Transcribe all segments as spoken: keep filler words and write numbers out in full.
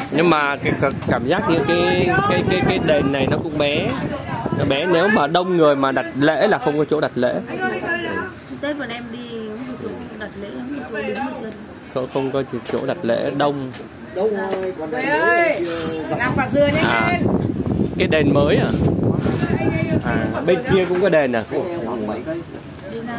Nhưng mà cái cảm giác như cái cái cái cái đền này nó cũng bé, nó bé, nếu mà đông người mà đặt lễ là không có chỗ đặt lễ. Tết bọn em đi không có chỗ đặt lễ, không có chỗ đứng ở chân. Không, không có chỗ đặt lễ đông. Đông rồi, còn ơi, làm quả dừa nhanh à, lên. Cái đền mới à? À, bên kia cũng có đền à? Đi nào.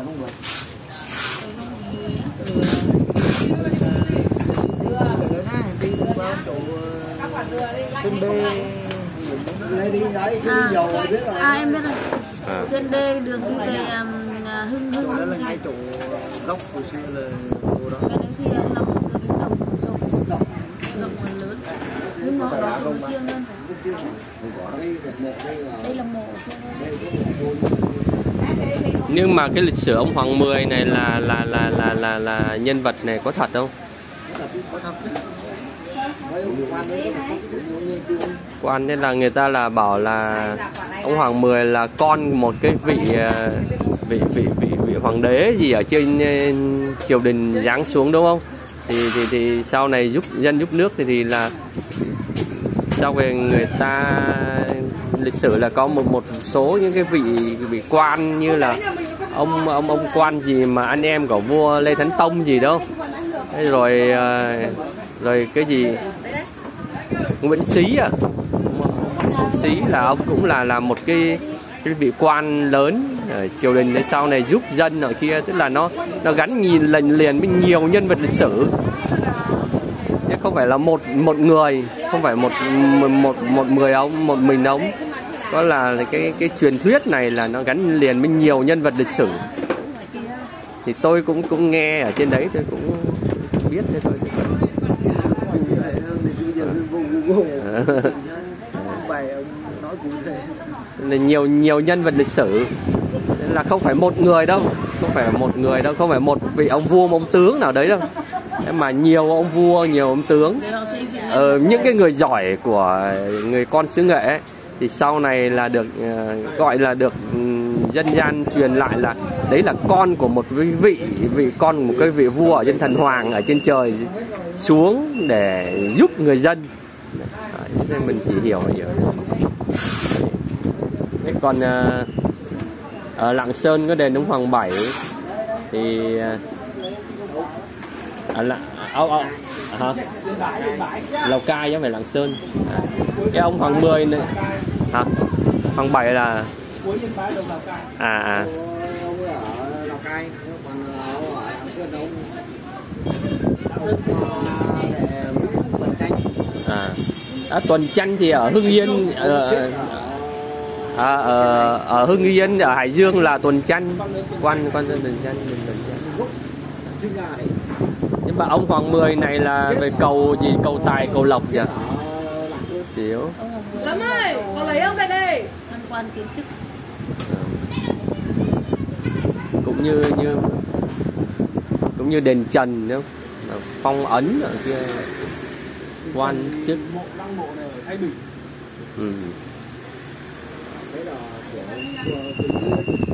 À, à em biết rồi. À. Trên đây đường đi về um, Hưng Hưng Hưng thì chỗ góc của xưa là đó. Cái đấy thì nằm ở giữa cánh đồng rộng rộng rộng và lớn. Nhưng mà đó cũng thiêng hơn. Đây là mộ. Nhưng mà cái lịch sử ông Hoàng Mười này là là là là là là nhân vật này có thật không? Có thật. Quan nên là người ta là bảo là ông Hoàng Mười là con một cái vị vị vị vị, vị hoàng đế gì ở trên triều đình giáng xuống, đúng không? Thì thì thì sau này giúp dân giúp nước thì thì là sau về người ta lịch sử là có một một số những cái vị vị quan như là ông ông ông quan gì mà anh em của vua Lê Thánh Tông gì đâu, rồi rồi cái gì Nguyễn Xí à, Nguyễn Xí là ông cũng là là một cái cái vị quan lớn ở triều đình, để sau này giúp dân ở kia, tức là nó nó gắn nhìn lần liền với nhiều nhân vật lịch sử, chứ không phải là một một người, không phải một một một người ông, một mình ông. Có là cái cái truyền thuyết này là nó gắn liền với nhiều nhân vật lịch sử. Thì tôi cũng cũng nghe ở trên đấy, tôi cũng biết thế thôi. Là nhiều nhiều nhân vật lịch sử, nên là không phải một người đâu, không phải một người đâu, không phải một vị ông vua, ông tướng nào đấy đâu, mà nhiều ông vua, nhiều ông tướng. Ờ, những cái người giỏi của người con xứ Nghệ ấy, thì sau này là được uh, gọi là được um, dân gian truyền lại là đấy là con của một vị vị con của một cái vị vua ở trên thần hoàng ở trên trời xuống để giúp người dân. Đấy, nên mình chỉ hiểu hiểu. Thế còn uh, ở Lạng Sơn có đền ông Hoàng Bảy thì ở là áo áo hả? Lào Cai chứ không phải Lạng Sơn. À, cái ông Hoàng Mười này hả? Hoàng Bảy là à à à, à tuần tranh thì ở Hưng Yên, ở, à, ở, ở Hưng Yên, ở Hải Dương là tuần tranh, quan quan dân tuần tranh, tuần tranh. Nhưng mà ông Hoàng Mười này là về cầu gì, cầu tài cầu lộc nhỉ? Hiểu. Lâm ơi, có lấy ông đây đây. Quan quan kiến chức. Cũng như như cũng như đền Trần đúng không? Phong ấn ở kia, quan chức. Ừ.